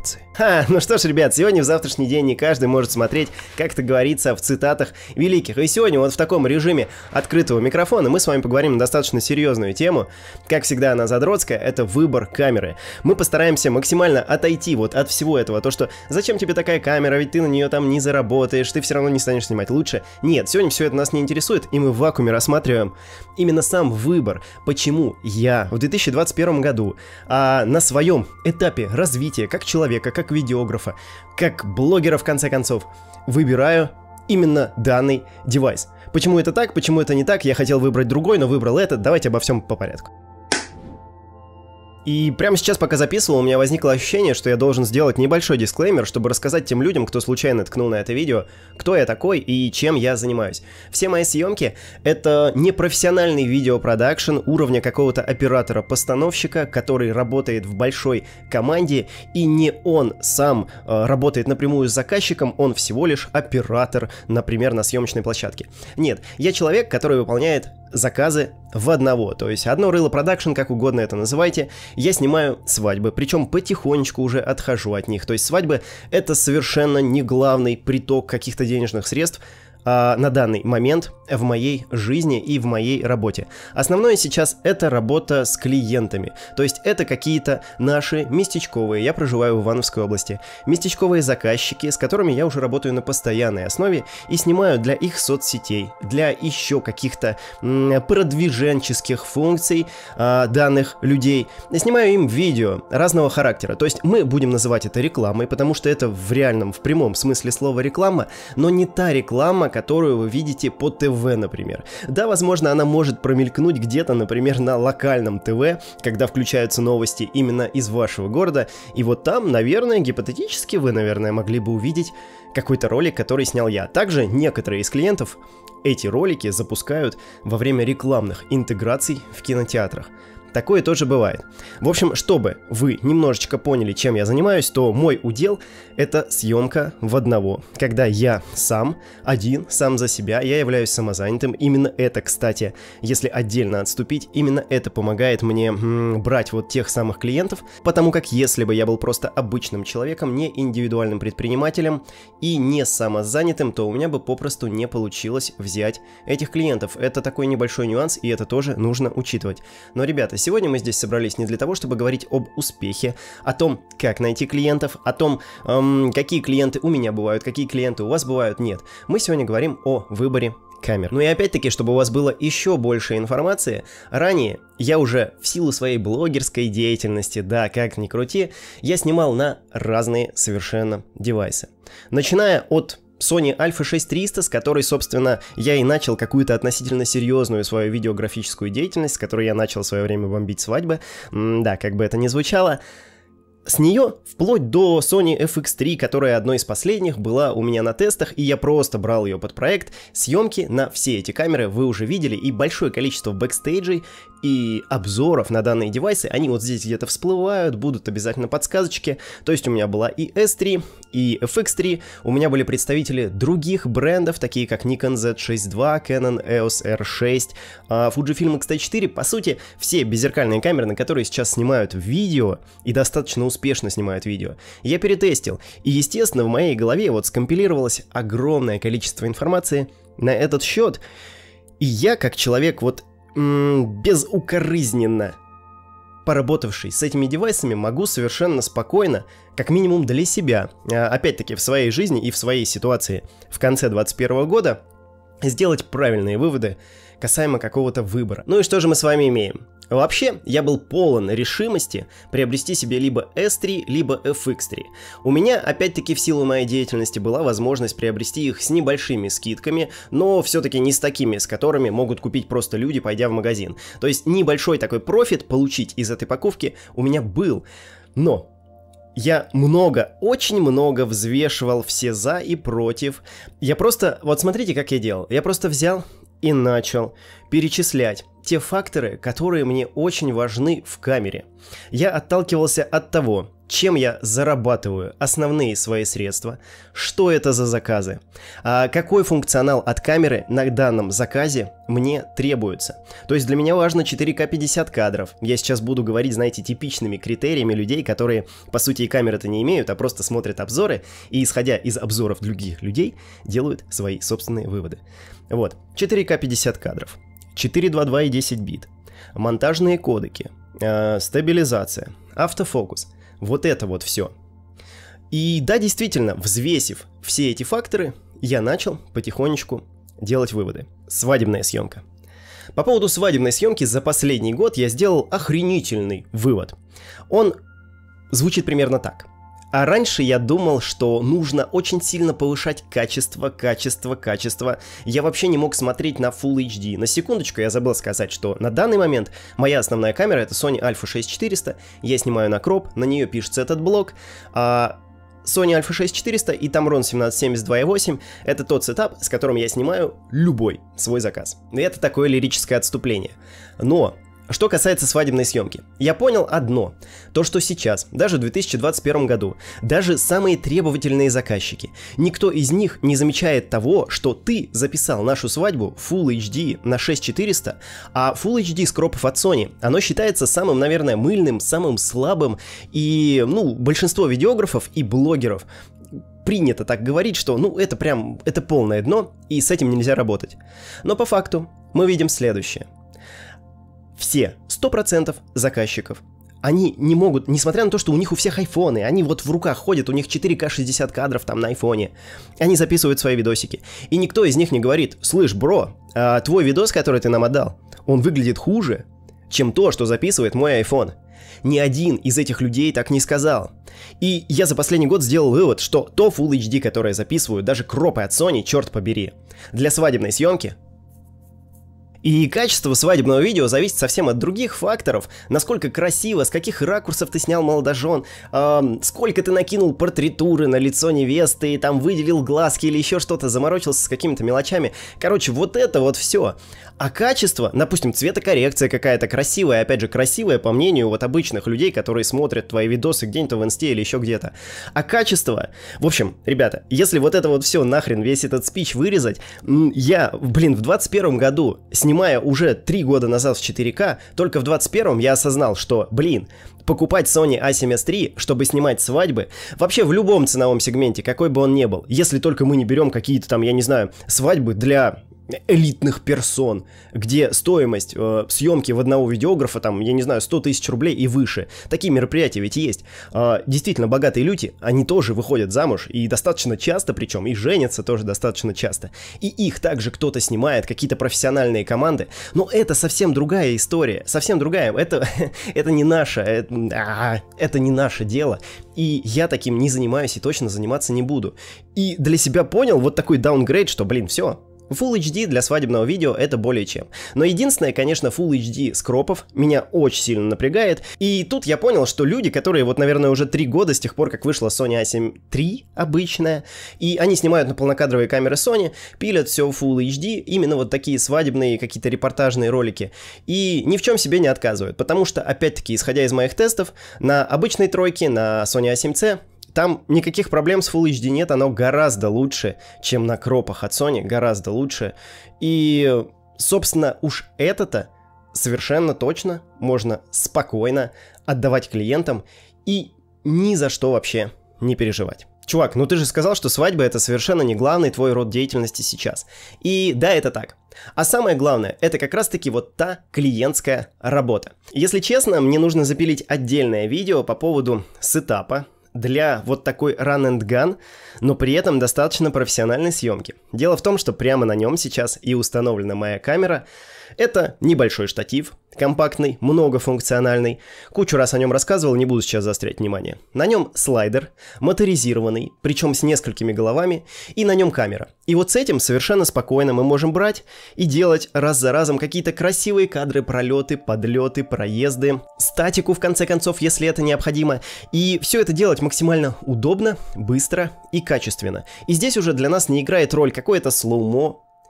ситуации. Ну что ж, ребят, сегодня в завтрашний день не каждый может смотреть, как это говорится в цитатах великих. И сегодня вот в таком режиме открытого микрофона мы с вами поговорим на достаточно серьезную тему. Как всегда, она задротская, это выбор камеры. Мы постараемся максимально отойти вот от всего этого. То, что зачем тебе такая камера, ведь ты на нее там не заработаешь, ты все равно не станешь снимать лучше. Нет, сегодня все это нас не интересует, и мы в вакууме рассматриваем именно сам выбор. Почему я в 2021 году на своем этапе развития как человека, как видеографа, как блогера в конце концов, выбираю именно данный девайс. Почему это так, почему это не так, я хотел выбрать другой, но выбрал этот, давайте обо всем по порядку. И прямо сейчас, пока записывал, у меня возникло ощущение, что я должен сделать небольшой дисклеймер, чтобы рассказать тем людям, кто случайно ткнул на это видео, кто я такой и чем я занимаюсь. Все мои съемки — это не профессиональный видеопродакшн уровня какого-то оператора-постановщика, который работает в большой команде, и не он сам работает напрямую с заказчиком, он всего лишь оператор, например, на съемочной площадке. Нет, я человек, который выполняет заказы в одного, то есть одно рыло продакшн, как угодно это называйте. Я снимаю свадьбы, причем потихонечку уже отхожу от них, то есть свадьбы — это совершенно не главный приток каких-то денежных средств на данный момент в моей жизни и в моей работе. Основное сейчас это работа с клиентами, то есть это какие-то наши местечковые, я проживаю в Ивановской области, местечковые заказчики, с которыми я уже работаю на постоянной основе и снимаю для их соцсетей, для еще каких-то продвиженческих функций данных людей, снимаю им видео разного характера, то есть мы будем называть это рекламой, потому что это в реальном, в прямом смысле слова реклама, но не та реклама, которую вы видите по ТВ, например. Да, возможно, она может промелькнуть где-то, например, на локальном ТВ, когда включаются новости именно из вашего города, и вот там, наверное, гипотетически вы, наверное, могли бы увидеть какой-то ролик, который снял я. Также некоторые из клиентов эти ролики запускают во время рекламных интеграций в кинотеатрах. Такое тоже бывает. В общем, чтобы вы немножечко поняли, чем я занимаюсь, то мой удел — это съемка в одного. Когда я сам, один, сам за себя, я являюсь самозанятым. Именно это, кстати, если отдельно отступить, именно это помогает мне брать вот тех самых клиентов, потому как если бы я был просто обычным человеком, не индивидуальным предпринимателем и не самозанятым, то у меня бы попросту не получилось взять этих клиентов. Это такой небольшой нюанс, и это тоже нужно учитывать. Но, ребята, сегодня мы здесь собрались не для того, чтобы говорить об успехе, о том, как найти клиентов, о том, какие клиенты у меня бывают, какие клиенты у вас бывают. Нет, мы сегодня говорим о выборе камер. Ну и опять-таки, чтобы у вас было еще больше информации, ранее я уже в силу своей блогерской деятельности, да, как ни крути, я снимал на разные совершенно девайсы. Начиная от Sony Alpha 6300, с которой, собственно, я и начал какую-то относительно серьезную свою видеографическую деятельность, с которой я начал в свое время бомбить свадьбы. Да, как бы это ни звучало. С нее вплоть до Sony FX3, которая одной из последних была у меня на тестах, и я просто брал ее под проект. Съемки на все эти камеры вы уже видели, и большое количество бэкстейджей и обзоров на данные девайсы, они вот здесь где-то всплывают, будут обязательно подсказочки. То есть у меня была и S3, и FX3, у меня были представители других брендов, такие как Nikon Z6 II, Canon EOS R6, Fujifilm X-T4. По сути, все беззеркальные камеры, на которые сейчас снимают видео, и достаточно успешно снимают видео, я перетестил. И, естественно, в моей голове вот скомпилировалось огромное количество информации на этот счет. И я, как человек вот безукоризненно поработавший с этими девайсами, могу совершенно спокойно, как минимум для себя, опять-таки в своей жизни и в своей ситуации в конце 2021 года, сделать правильные выводы касаемо какого-то выбора. Ну и что же мы с вами имеем? Вообще, я был полон решимости приобрести себе либо S3, либо FX3. У меня, опять-таки, в силу моей деятельности была возможность приобрести их с небольшими скидками, но все-таки не с такими, с которыми могут купить просто люди, пойдя в магазин. То есть небольшой такой профит получить из этой покупки у меня был. Но я очень много взвешивал все за и против. Я просто, вот смотрите, как я делал. Я просто взял и начал перечислять те факторы, которые мне очень важны в камере. Я отталкивался от того, чем я зарабатываю основные свои средства, что это за заказы, какой функционал от камеры на данном заказе мне требуется. То есть для меня важно 4К 50 кадров. Я сейчас буду говорить, знаете, типичными критериями людей, которые, по сути, и камеры-то не имеют, а просто смотрят обзоры и, исходя из обзоров других людей, делают свои собственные выводы. Вот, 4К 50 кадров, 422 и 10 бит, монтажные кодеки, стабилизация, автофокус. Вот это вот все. И да, действительно, взвесив все эти факторы, я начал потихонечку делать выводы. Свадебная съемка. По поводу свадебной съемки за последний год я сделал охренительный вывод. Он звучит примерно так. А раньше я думал, что нужно очень сильно повышать качество. Я вообще не мог смотреть на Full HD. На секундочку, я забыл сказать, что на данный момент моя основная камера — это Sony Alpha 6400. Я снимаю на кроп, на нее пишется этот блок. А Sony Alpha 6400 и Tamron 1772.8 — это тот сетап, с которым я снимаю любой свой заказ. И это такое лирическое отступление. Но что касается свадебной съемки, я понял одно. То, что сейчас, даже в 2021 году, даже самые требовательные заказчики, никто из них не замечает того, что ты записал нашу свадьбу Full HD на 6400, а Full HD с кропов от Sony, оно считается самым, наверное, мыльным, самым слабым, и, большинство видеографов и блогеров принято так говорить, что, это полное дно, и с этим нельзя работать. Но по факту мы видим следующее. Все 100% заказчиков, они не могут, несмотря на то, что у них у всех айфоны, они вот в руках ходят, у них 4К 60 кадров там на айфоне, они записывают свои видосики, и никто из них не говорит: слышь, бро, твой видос, который ты нам отдал, он выглядит хуже, чем то, что записывает мой iPhone. Ни один из этих людей так не сказал. И я за последний год сделал вывод, что то Full HD, которое записывают даже кропы от Sony, черт побери, для свадебной съемки. И качество свадебного видео зависит совсем от других факторов. Насколько красиво, с каких ракурсов ты снял молодожен, сколько ты накинул портретуры на лицо невесты, там выделил глазки или еще что-то, заморочился с какими-то мелочами. Короче, вот это вот все. А качество, допустим, цветокоррекция какая-то красивая, опять же, красивая по мнению вот обычных людей, которые смотрят твои видосы где-нибудь в инсте или еще где-то. А качество... В общем, ребята, если вот это вот все нахрен, весь этот спич вырезать, я, в 21 году, снимая уже 3 года назад в 4К, только в 21-м я осознал, что, покупать Sony A7S III, чтобы снимать свадьбы, вообще в любом ценовом сегменте, какой бы он ни был, если только мы не берем какие-то там, я не знаю, свадьбы для элитных персон, где стоимость съемки в одного видеографа, там, я не знаю, 100 тысяч рублей и выше. Такие мероприятия ведь есть. Действительно, богатые люди, они тоже выходят замуж, и достаточно часто, причем, и женятся тоже достаточно часто. И их также кто-то снимает, какие-то профессиональные команды. Но это совсем другая история, совсем другая. Это не наше, это не наше дело. И я таким не занимаюсь и точно заниматься не буду. И для себя понял вот такой даунгрейд, что, все. Full HD для свадебного видео это более чем. Но единственное, конечно, Full HD с кропов меня очень сильно напрягает. И тут я понял, что люди, которые вот, наверное, уже 3 года с тех пор, как вышла Sony A7 III обычная, и они снимают на полнокадровые камеры Sony, пилят все в Full HD, именно вот такие свадебные какие-то репортажные ролики, и ни в чем себе не отказывают. Потому что, опять-таки, исходя из моих тестов, на обычной тройке, на Sony A7C, там никаких проблем с Full HD нет, оно гораздо лучше, чем на кропах от Sony, гораздо лучше. И, собственно, уж это-то совершенно точно можно спокойно отдавать клиентам и ни за что вообще не переживать. Чувак, ты же сказал, что свадьба — это совершенно не главный твой род деятельности сейчас. И да, это так. А самое главное, это как раз-таки вот та клиентская работа. Если честно, мне нужно запилить отдельное видео по поводу сетапа для вот такой run and gun, но при этом достаточно профессиональной съемки. Дело в том, что прямо на нем сейчас и установлена моя камера. Это небольшой штатив, компактный, многофункциональный. Кучу раз о нем рассказывал, не буду сейчас заострять внимание. На нем слайдер, моторизированный, причем с несколькими головами, и на нем камера. И вот с этим совершенно спокойно мы можем брать и делать раз за разом какие-то красивые кадры, пролеты, подлеты, проезды, статику в конце концов, если это необходимо. И все это делать максимально удобно, быстро и качественно. И здесь уже для нас не играет роль какое-то слоумо,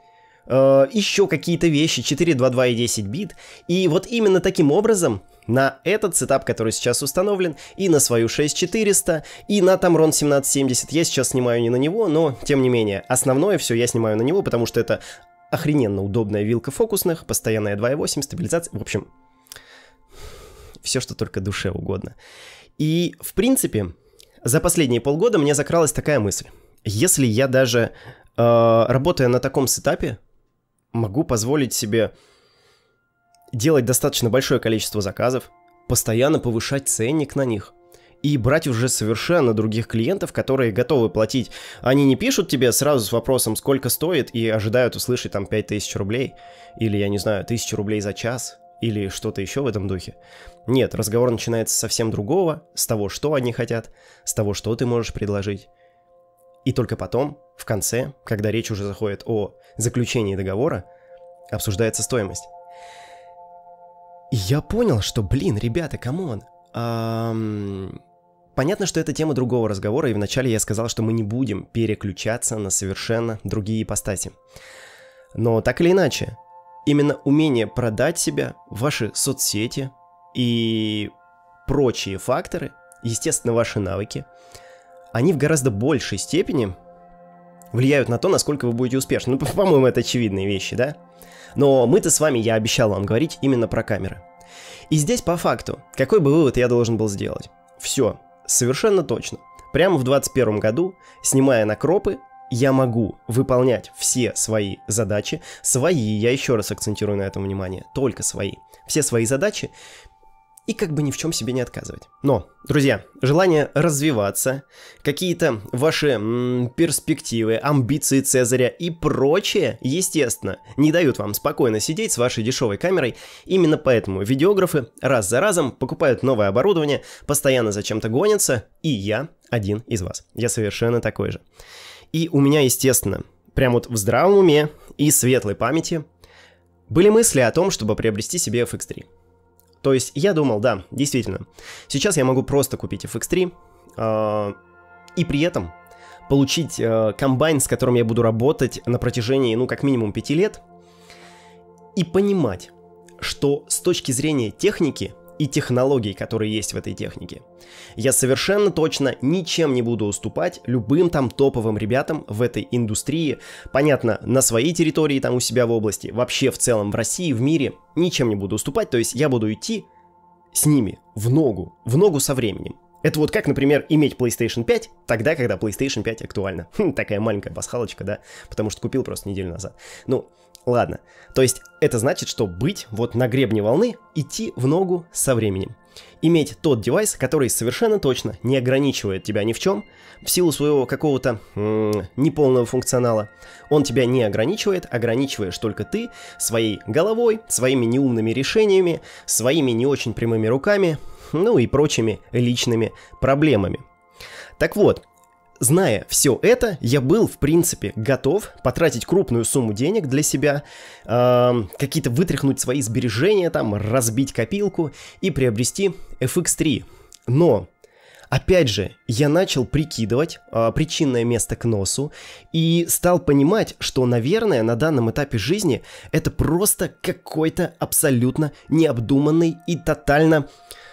еще какие-то вещи, 422 и 10 бит. И вот именно таким образом на этот сетап, который сейчас установлен, и на свою 6400, и на Tamron 1770, я сейчас снимаю не на него, но тем не менее, основное все я снимаю на него, потому что это охрененно удобная вилка фокусных, постоянная 2.8, стабилизация, в общем, все, что только душе угодно. И, в принципе, за последние полгода мне закралась такая мысль. Если я даже, работая на таком сетапе, могу позволить себе делать достаточно большое количество заказов, постоянно повышать ценник на них и брать уже совершенно других клиентов, которые готовы платить. Они не пишут тебе сразу с вопросом, сколько стоит, и ожидают услышать там 5000 рублей, или, я не знаю, 1000 рублей за час, или что-то еще в этом духе. Нет, разговор начинается с совсем другого, с того, что они хотят, с того, что ты можешь предложить. И только потом, в конце, когда речь уже заходит о заключении договора, обсуждается стоимость. И я понял, что, блин, ребята, камон. Понятно, что это тема другого разговора, и вначале я сказал, что мы не будем переключаться на совершенно другие ипостаси. Но так или иначе, именно умение продать себя, ваши соцсети и прочие факторы, естественно, ваши навыки, они в гораздо большей степени влияют на то, насколько вы будете успешны. Ну, по-моему, это очевидные вещи, да? Но мы-то с вами, я обещал вам говорить именно про камеры. И здесь по факту, какой бы вывод я должен был сделать? Все, совершенно точно. Прямо в 2021 году, снимая на кропы, я могу выполнять все свои задачи, я еще раз акцентирую на этом внимание, только свои, все свои задачи, и как бы ни в чем себе не отказывать. Но, друзья, желание развиваться, какие-то ваши перспективы, амбиции Цезаря и прочее, естественно, не дают вам спокойно сидеть с вашей дешевой камерой. Именно поэтому видеографы раз за разом покупают новое оборудование, постоянно за чем-то гонятся, и я один из вас. Я совершенно такой же. И у меня, естественно, прям вот в здравом уме и светлой памяти были мысли о том, чтобы приобрести себе FX3. То есть я думал, да, действительно, сейчас я могу просто купить FX3 и при этом получить комбайн, с которым я буду работать на протяжении, ну, как минимум 5 лет, и понимать, что с точки зрения техники и технологий, которые есть в этой технике, я совершенно точно ничем не буду уступать любым там топовым ребятам в этой индустрии. Понятно, на своей территории, там у себя в области, вообще в целом в России, в мире, ничем не буду уступать. То есть я буду идти с ними в ногу со временем. Это вот как, например, иметь PlayStation 5 тогда, когда PlayStation 5 актуальна. Такая маленькая пасхалочка, да, потому что купил просто неделю назад. Ну, ладно. То есть это значит, что быть вот на гребне волны, идти в ногу со временем. Иметь тот девайс, который совершенно точно не ограничивает тебя ни в чем, в силу своего какого-то неполного функционала. Он тебя не ограничивает, ограничиваешь только ты своей головой, своими неумными решениями, своими не очень прямыми руками, ну и прочими личными проблемами. Так вот, зная все это, я был, в принципе, готов потратить крупную сумму денег для себя, какие-то вытряхнуть свои сбережения, там, разбить копилку и приобрести FX3. Но, опять же, я начал прикидывать причинное место к носу и стал понимать, что, наверное, на данном этапе жизни это просто какой-то абсолютно необдуманный и тотально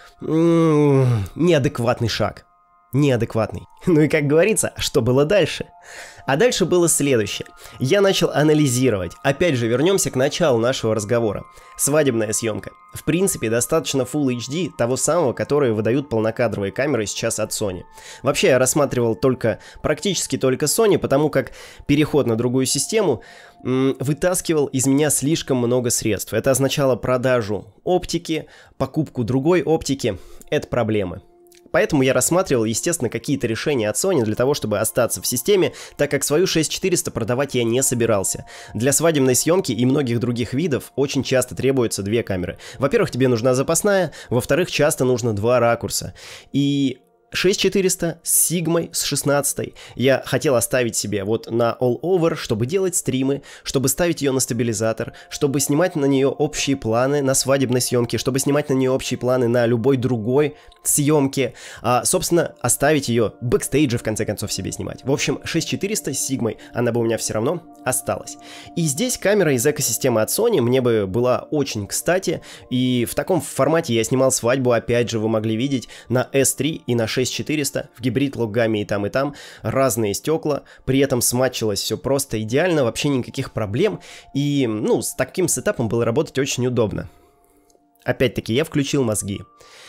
неадекватный шаг. Неадекватный. Ну и как говорится, что было дальше? А дальше было следующее. Я начал анализировать. Опять же, вернемся к началу нашего разговора. Свадебная съемка. В принципе, достаточно Full HD, того самого, который выдают полнокадровые камеры сейчас от Sony. Вообще, я рассматривал практически только Sony, потому как переход на другую систему вытаскивал из меня слишком много средств. Это означало продажу оптики, покупку другой оптики. Это проблемы. Поэтому я рассматривал, естественно, какие-то решения от Sony для того, чтобы остаться в системе, так как свою 6400 продавать я не собирался. Для свадебной съемки и многих других видов очень часто требуется две камеры. Во-первых, тебе нужна запасная, во-вторых, часто нужно два ракурса. И 6400 с Сигмой, с 16. Я хотел оставить себе вот на All Over, чтобы делать стримы, чтобы ставить ее на стабилизатор, чтобы снимать на нее общие планы на свадебной съемке, чтобы снимать на нее общие планы на любой другой съемке, собственно, оставить ее бэкстейджи в конце концов себе снимать. В общем, 6400 с Сигмой, она бы у меня все равно осталась. И здесь камера из экосистемы от Sony мне бы была очень кстати, и в таком формате я снимал свадьбу, опять же, вы могли видеть, на S3 и на 6400, в гибрид-лог-гамме и там, разные стекла, при этом сматчилось все просто идеально, вообще никаких проблем, и, ну, с таким сетапом было работать очень удобно. Опять-таки, я включил мозги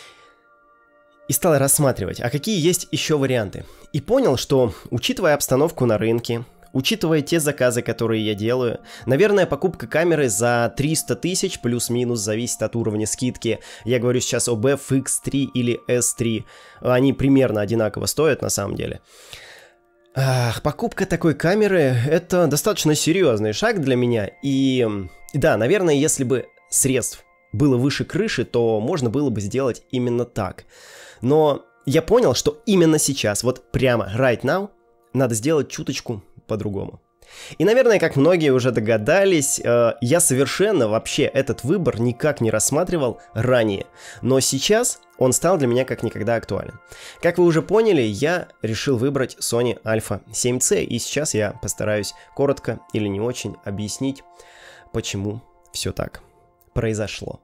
и стал рассматривать, а какие есть еще варианты. И понял, что, учитывая обстановку на рынке, учитывая те заказы, которые я делаю, наверное, покупка камеры за 300 тысяч плюс-минус зависит от уровня скидки. Я говорю сейчас об FX3 или S3. Они примерно одинаково стоят на самом деле. Покупка такой камеры — это достаточно серьезный шаг для меня. И да, наверное, если бы средств было выше крыши, то можно было бы сделать именно так. Но я понял, что именно сейчас, вот прямо right now, надо сделать чуточку по-другому. И, наверное, как многие уже догадались, я совершенно вообще этот выбор никак не рассматривал ранее. Но сейчас он стал для меня как никогда актуален. Как вы уже поняли, я решил выбрать Sony Alpha 7C, и сейчас я постараюсь коротко или не очень объяснить, почему все так произошло.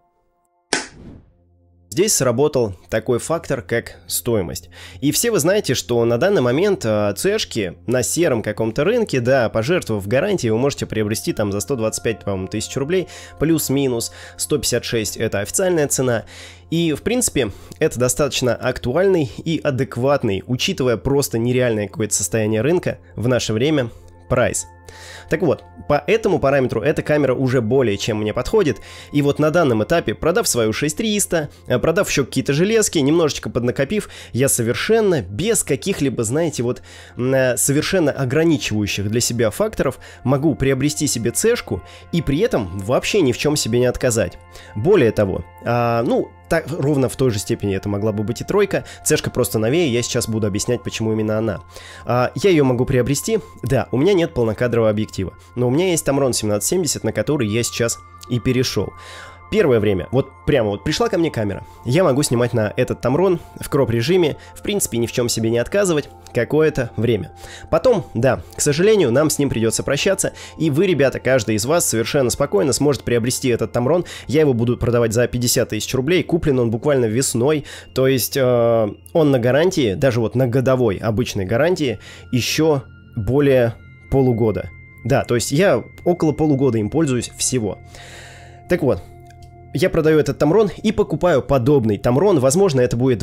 Здесь сработал такой фактор, как стоимость. И все вы знаете, что на данный момент цешки на сером каком-то рынке, да, пожертвовав гарантией, вы можете приобрести там за 125, по-моему, тысяч рублей, плюс-минус 156 это официальная цена. И, в принципе, это достаточно актуальный и адекватный, учитывая просто нереальное какое-то состояние рынка в наше время, прайс. Так вот, по этому параметру эта камера уже более чем мне подходит, и вот на данном этапе, продав свою 6300, продав еще какие-то железки, немножечко поднакопив, я совершенно без каких-либо, знаете, вот совершенно ограничивающих для себя факторов могу приобрести себе цешку и при этом вообще ни в чем себе не отказать. Более того, так, ровно в той же степени это могла бы быть и тройка. Цешка просто новее, я сейчас буду объяснять, почему именно она. Я ее могу приобрести. Да, у меня нет полнокадрового объектива, но у меня есть Tamron 1770, на который я сейчас и перешел. Первое время, вот прямо вот пришла ко мне камера, я могу снимать на этот Tamron в кроп-режиме, в принципе ни в чем себе не отказывать, какое-то время. Потом, да, к сожалению, нам с ним придется прощаться, и вы, ребята, каждый из вас совершенно спокойно сможет приобрести этот Tamron, я его буду продавать за 50 тысяч рублей, куплен он буквально весной, то есть он на гарантии, даже вот на годовой обычной гарантии, еще более полугода. Да, то есть я около полугода им пользуюсь всего. Так вот. Я продаю этот Tamron и покупаю подобный Tamron, возможно это будет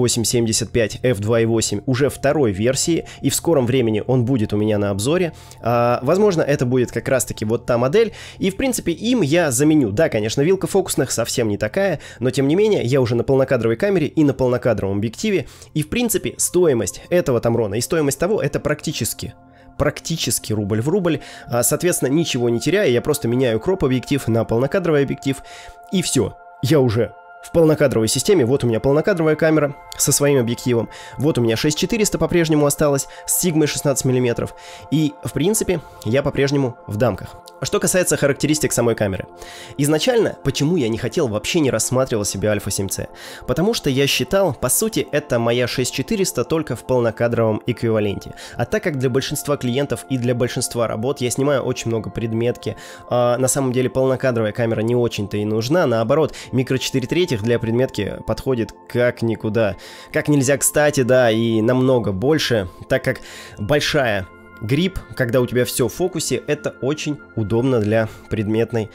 2875 f2.8 уже второй версии, и в скором времени он будет у меня на обзоре. Возможно это будет как раз таки вот та модель, и в принципе им я заменю, да, конечно, вилка фокусных совсем не такая, но тем не менее я уже на полнокадровой камере и на полнокадровом объективе, и в принципе стоимость этого Tamron и стоимость того это практически рубль в рубль, соответственно, ничего не теряя, я просто меняю кроп-объектив на полнокадровый объектив, и все, я уже в полнокадровой системе. Вот у меня полнокадровая камера со своим объективом, вот у меня 6400 по-прежнему осталось с Сигмой 16 мм, и, в принципе, я по-прежнему в дамках. Что касается характеристик самой камеры. Изначально, почему я не хотел, вообще не рассматривал себе Alpha 7C? Потому что я считал, по сути, это моя 6400 только в полнокадровом эквиваленте. А так как для большинства клиентов и для большинства работ я снимаю очень много предметки, на самом деле полнокадровая камера не очень-то и нужна, наоборот, микро 4/3 для предметки подходит как никуда. Как нельзя кстати, да, и намного больше, так как большая грипп, когда у тебя все в фокусе, это очень удобно для предметной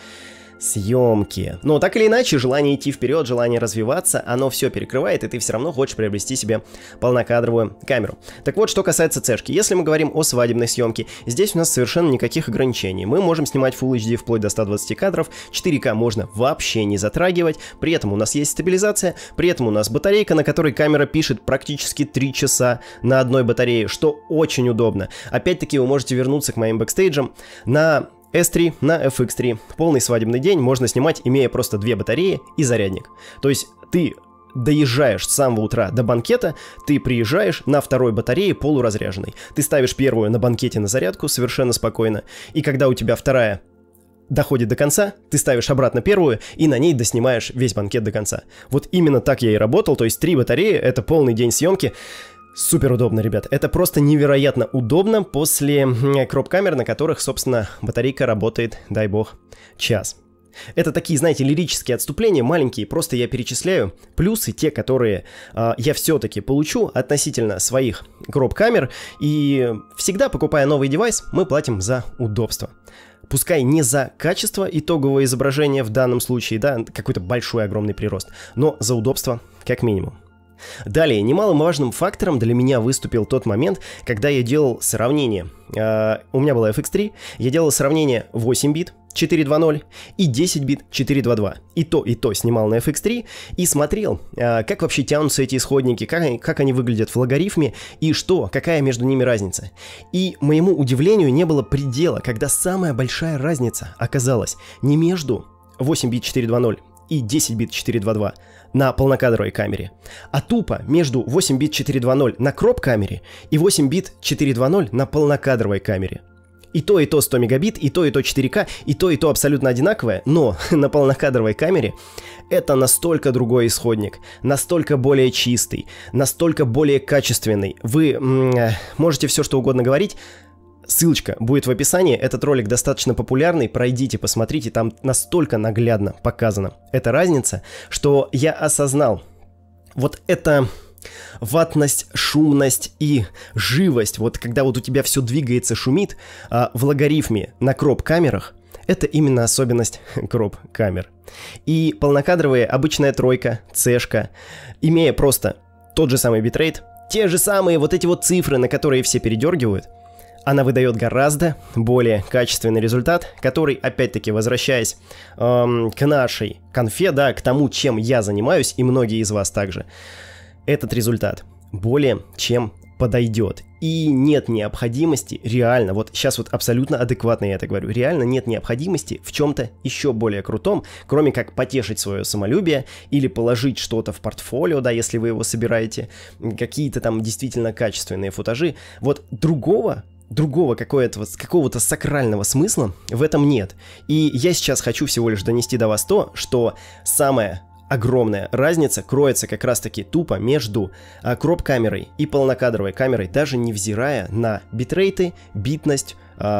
съемки. Но так или иначе, желание идти вперед, желание развиваться, оно все перекрывает, и ты все равно хочешь приобрести себе полнокадровую камеру. Так вот, что касается цешки. Если мы говорим о свадебной съемке, здесь у нас совершенно никаких ограничений. Мы можем снимать Full HD вплоть до 120 кадров, 4К можно вообще не затрагивать, при этом у нас есть стабилизация, при этом у нас батарейка, на которой камера пишет практически 3 часа на одной батарее, что очень удобно. Опять-таки вы можете вернуться к моим бэкстейджам на S3 на FX3. Полный свадебный день можно снимать, имея просто 2 батареи и зарядник. То есть ты доезжаешь с самого утра до банкета, ты приезжаешь на второй батарее полуразряженной. Ты ставишь первую на банкете на зарядку совершенно спокойно, и когда у тебя вторая доходит до конца, ты ставишь обратно первую и на ней доснимаешь весь банкет до конца. Вот именно так я и работал, то есть 3 батареи — это полный день съемки. Супер удобно, ребят. Это просто невероятно удобно после кроп-камер, на которых, собственно, батарейка работает, дай бог, час. Это такие, знаете, лирические отступления, маленькие, просто я перечисляю плюсы, те, которые я все-таки получу относительно своих кроп-камер. И всегда, покупая новый девайс, мы платим за удобство. Пускай не за качество итогового изображения в данном случае, да, какой-то большой огромный прирост, но за удобство как минимум. Далее, немаловажным фактором для меня выступил тот момент, когда я делал сравнение. У меня была FX3, я делал сравнение 8 бит 4.2.0 и 10 бит 4.2.2. И то снимал на FX3 и смотрел, как вообще тянутся эти исходники, как они выглядят в логарифме и какая между ними разница. И моему удивлению не было предела, когда самая большая разница оказалась не между 8 бит 4.2.0 и 10 бит 4.2.2 на полнокадровой камере, а тупо между 8 бит 4.2.0 на кроп-камере и 8 бит 4.2.0 на полнокадровой камере. И то 100 мегабит, и то 4К, и то абсолютно одинаковое, но на полнокадровой камере это настолько другой исходник, настолько более чистый, настолько более качественный. Вы можете все что угодно говорить, ссылочка будет в описании, этот ролик достаточно популярный, пройдите, посмотрите, там настолько наглядно показана эта разница, что я осознал вот это ватность, шумность и живость, вот когда вот у тебя все двигается, шумит, в логарифме на кроп-камерах, это именно особенность кроп-камер. И полнокадровые, обычная тройка, цешка, имея просто тот же самый битрейт, те же самые вот эти вот цифры, на которые все передергивают, она выдает гораздо более качественный результат, который, опять-таки, возвращаясь к нашей конфе, да, к тому, чем я занимаюсь, и многие из вас также, этот результат более чем подойдет. И нет необходимости, реально, вот сейчас вот абсолютно адекватно я это говорю, реально нет необходимости в чем-то еще более крутом, кроме как потешить свое самолюбие или положить что-то в портфолио, да, если вы его собираете, какие-то там действительно качественные футажи. Вот другого какого-то сакрального смысла в этом нет. И я сейчас хочу всего лишь донести до вас то, что самая огромная разница кроется как раз-таки тупо между кроп-камерой и полнокадровой камерой, даже невзирая на битрейты, битность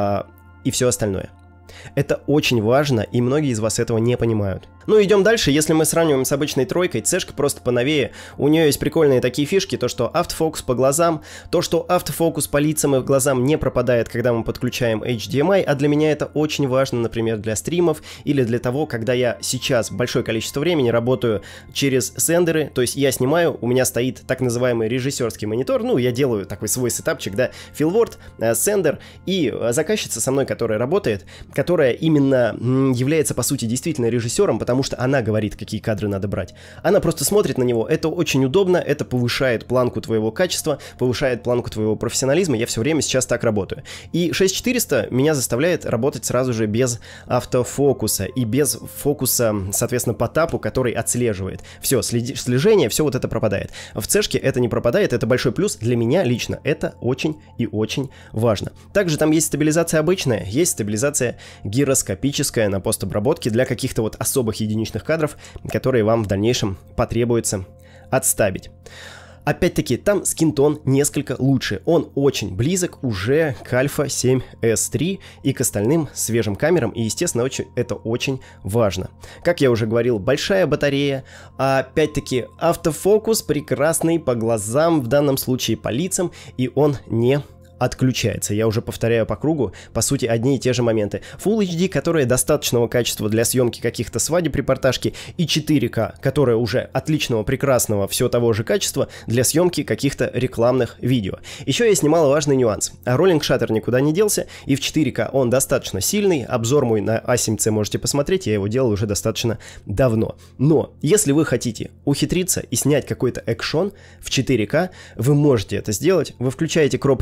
и все остальное. Это очень важно, и многие из вас этого не понимают. Ну, идем дальше. Если мы сравниваем с обычной тройкой, цешка просто поновее. У нее есть прикольные такие фишки, то что автофокус по глазам, то что автофокус по лицам и глазам не пропадает, когда мы подключаем HDMI, а для меня это очень важно, например, для стримов или для того, когда я сейчас большое количество времени работаю через сендеры, то есть я снимаю, у меня стоит так называемый режиссерский монитор, ну, я делаю такой свой сетапчик, да, филворд, сендер, и заказчица со мной, которая работает, которая именно является, по сути, действительно режиссером, потому что она говорит, какие кадры надо брать. Она просто смотрит на него, это очень удобно, это повышает планку твоего качества, повышает планку твоего профессионализма, я все время сейчас так работаю. И 6400 меня заставляет работать сразу же без автофокуса и без фокуса, соответственно, по тапу, который отслеживает. Все, слежение, все вот это пропадает. В цешке это не пропадает, это большой плюс для меня лично, это очень и очень важно. Также там есть стабилизация обычная, есть стабилизация гироскопическая на постобработке для каких-то вот особых единичных кадров, которые вам в дальнейшем потребуется отстабить. Опять-таки, там скинтон несколько лучше. Он очень близок уже к Alpha 7S3 и к остальным свежим камерам, и, естественно, это очень важно. Как я уже говорил, большая батарея, а опять-таки автофокус прекрасный по глазам, в данном случае по лицам, и он не отключается. Я уже повторяю по кругу, по сути, одни и те же моменты. Full HD, которая достаточного качества для съемки каких-то свадеб, репортажки, и 4К, которая уже отличного, прекрасного, все того же качества для съемки каких-то рекламных видео. Еще есть немаловажный нюанс. Роллинг шаттер никуда не делся, и в 4К он достаточно сильный. Обзор мой на A7C можете посмотреть, я его делал уже достаточно давно. Но, если вы хотите ухитриться и снять какой-то экшон в 4К, вы можете это сделать. Вы включаете кроп-режим,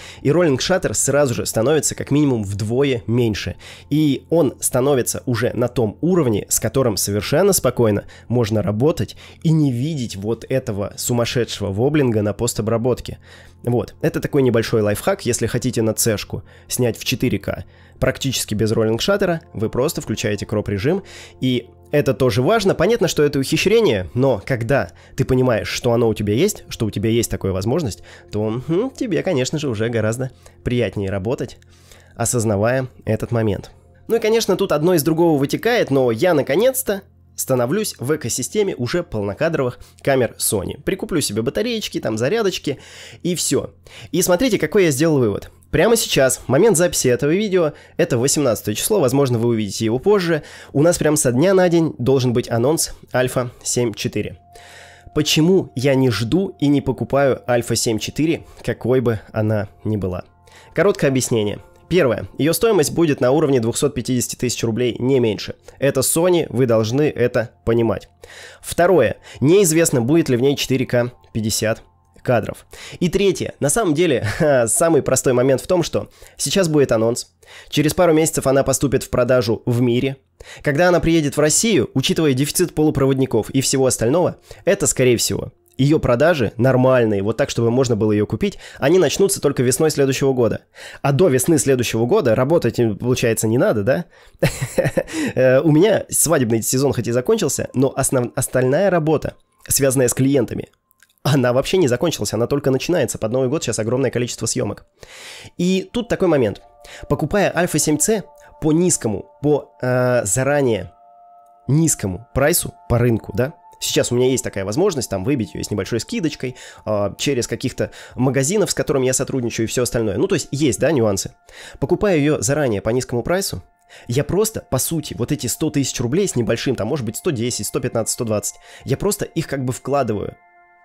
и роллинг шаттер сразу же становится как минимум вдвое меньше. И он становится уже на том уровне, с которым совершенно спокойно можно работать и не видеть вот этого сумасшедшего воблинга на постобработке. Вот, это такой небольшой лайфхак, если хотите на цешку снять в 4К практически без роллинг шаттера, вы просто включаете кроп-режим, и это тоже важно. Понятно, что это ухищрение, но когда ты понимаешь, что оно у тебя есть, что у тебя есть такая возможность, то тебе, конечно же, уже гораздо приятнее работать, осознавая этот момент. Ну и, конечно, тут одно из другого вытекает, но я, наконец-то, становлюсь в экосистеме уже полнокадровых камер Sony. Прикуплю себе батареечки, там зарядочки и все. И смотрите, какой я сделал вывод. Прямо сейчас, момент записи этого видео, это 18 число, возможно, вы увидите его позже. У нас прямо со дня на день должен быть анонс Альфа 7.4. Почему я не жду и не покупаю Альфа 7.4, какой бы она ни была? Короткое объяснение. Первое. Ее стоимость будет на уровне 250 тысяч рублей, не меньше. Это Sony, вы должны это понимать. Второе. Неизвестно, будет ли в ней 4К 50 кадров. И третье. На самом деле, самый простой момент в том, что сейчас будет анонс. Через пару месяцев она поступит в продажу в мире. Когда она приедет в Россию, учитывая дефицит полупроводников и всего остального, это, скорее всего, ее продажи нормальные, вот так, чтобы можно было ее купить, они начнутся только весной следующего года. А до весны следующего года работать, получается, не надо, да? У меня свадебный сезон хоть и закончился, но остальная работа, связанная с клиентами, она вообще не закончилась, она только начинается. Под Новый год сейчас огромное количество съемок. И тут такой момент. Покупая Альфа 7C по низкому, заранее низкому прайсу по рынку, да? Сейчас у меня есть такая возможность там выбить ее с небольшой скидочкой через каких-то магазинов, с которыми я сотрудничаю и все остальное. Ну, то есть, да, нюансы. Покупая ее заранее по низкому прайсу, я просто, по сути, вот эти 100 тысяч рублей с небольшим, там, может быть, 110, 115, 120, я просто их как бы вкладываю.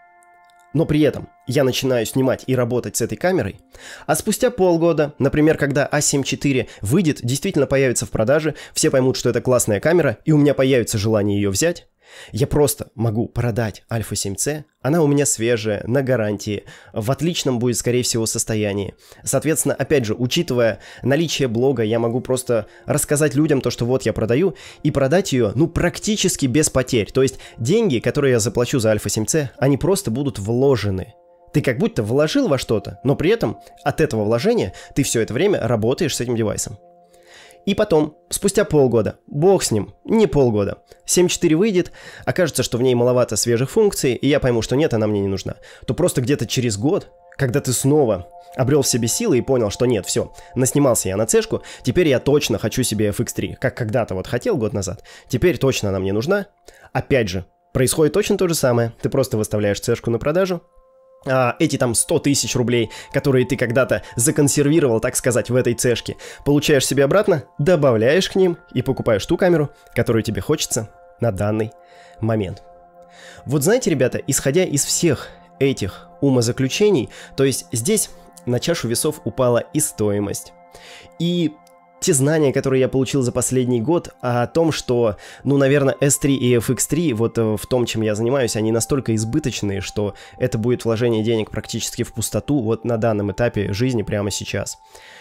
Но при этом я начинаю снимать и работать с этой камерой, а спустя полгода, например, когда A7 IV выйдет, действительно появится в продаже, все поймут, что это классная камера, и у меня появится желание ее взять, я просто могу продать Альфа 7C, она у меня свежая, на гарантии, в отличном будет, скорее всего, состоянии. Соответственно, опять же, учитывая наличие блога, я могу просто рассказать людям то, что вот я продаю, и продать ее, ну, практически без потерь. То есть деньги, которые я заплачу за Альфа 7C, они просто будут вложены. Ты как будто вложил во что-то, но при этом от этого вложения ты все это время работаешь с этим девайсом. И потом, спустя полгода, бог с ним, не полгода, 7.4 выйдет, окажется, что в ней маловато свежих функций, и я пойму, что нет, она мне не нужна, то просто где-то через год, когда ты снова обрел в себе силы и понял, что нет, все, наснимался я на цешку, теперь я точно хочу себе FX3, как когда-то вот хотел год назад, теперь точно она мне нужна. Опять же, происходит точно то же самое, ты просто выставляешь цешку на продажу, эти там 100 тысяч рублей, которые ты когда-то законсервировал, так сказать, в этой цешке, получаешь себе обратно, добавляешь к ним и покупаешь ту камеру, которую тебе хочется на данный момент. Вот знаете, ребята, исходя из всех этих умозаключений, то есть здесь на чашу весов упала и стоимость, и те знания, которые я получил за последний год о том, что, ну, наверное, S3 и FX3, вот в том, чем я занимаюсь, они настолько избыточные, что это будет вложение денег практически в пустоту вот на данном этапе жизни прямо сейчас.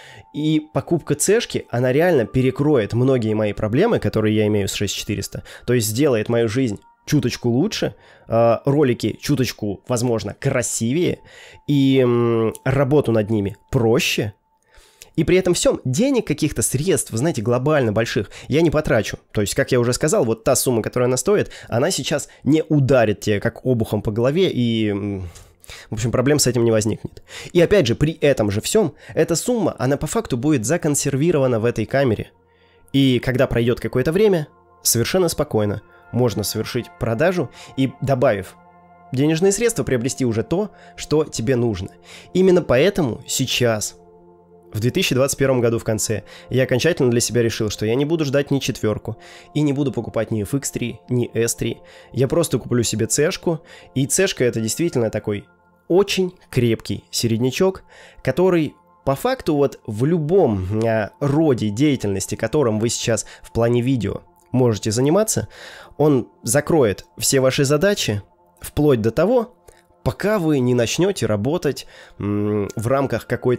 И покупка цешки, она реально перекроет многие мои проблемы, которые я имею с 6400, то есть сделает мою жизнь чуточку лучше, ролики чуточку, возможно, красивее, и работу над ними проще. И при этом всем денег каких-то средств, знаете, глобально больших я не потрачу. То есть, как я уже сказал, вот та сумма, которая она стоит, она сейчас не ударит тебе как обухом по голове, и, в общем, проблем с этим не возникнет. И опять же, при этом же всем, эта сумма, она по факту будет законсервирована в этой камере. И когда пройдет какое-то время, совершенно спокойно можно совершить продажу и, добавив денежные средства, приобрести уже то, что тебе нужно. Именно поэтому сейчас, в 2021 году в конце, я окончательно для себя решил, что я не буду ждать ни четверку, и не буду покупать ни FX3, ни S3. Я просто куплю себе цешку, и цешка это действительно такой очень крепкий середнячок, который по факту вот в любом роде деятельности, которым вы сейчас в плане видео можете заниматься, он закроет все ваши задачи вплоть до того, пока вы не начнете работать в рамках какой-то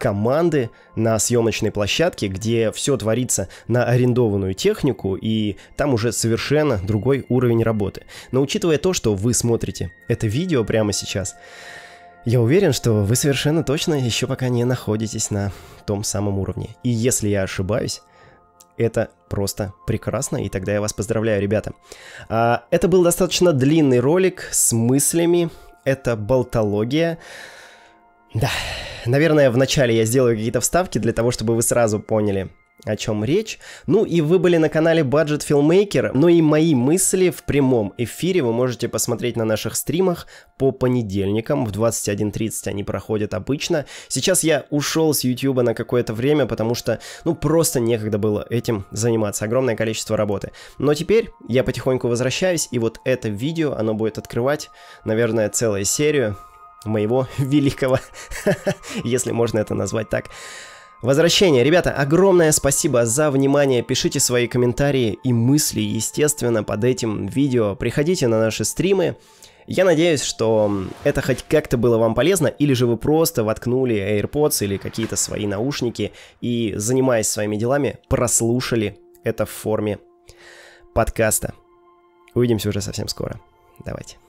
команды на съемочной площадке, где все творится на арендованную технику, и там уже совершенно другой уровень работы. Но учитывая то, что вы смотрите это видео прямо сейчас, я уверен, что вы совершенно точно еще пока не находитесь на том самом уровне. И если я ошибаюсь, это просто прекрасно, и тогда я вас поздравляю, ребята. Это был достаточно длинный ролик с мыслями, это болтология. Да, наверное, вначале я сделаю какие-то вставки для того, чтобы вы сразу поняли, о чем речь. Ну и вы были на канале Budget Filmmaker, но и мои мысли в прямом эфире вы можете посмотреть на наших стримах по понедельникам в 21:30 они проходят обычно. Сейчас я ушел с YouTube на какое-то время, потому что, просто некогда было этим заниматься, огромное количество работы. Но теперь я потихоньку возвращаюсь, и вот это видео, оно будет открывать, наверное, целую серию моего великого, если можно это назвать так, возвращение. Ребята, огромное спасибо за внимание. Пишите свои комментарии и мысли, естественно, под этим видео. Приходите на наши стримы. Я надеюсь, что это хоть как-то было вам полезно, или же вы просто воткнули AirPods или какие-то свои наушники и, занимаясь своими делами, прослушали это в форме подкаста. Увидимся уже совсем скоро. Давайте.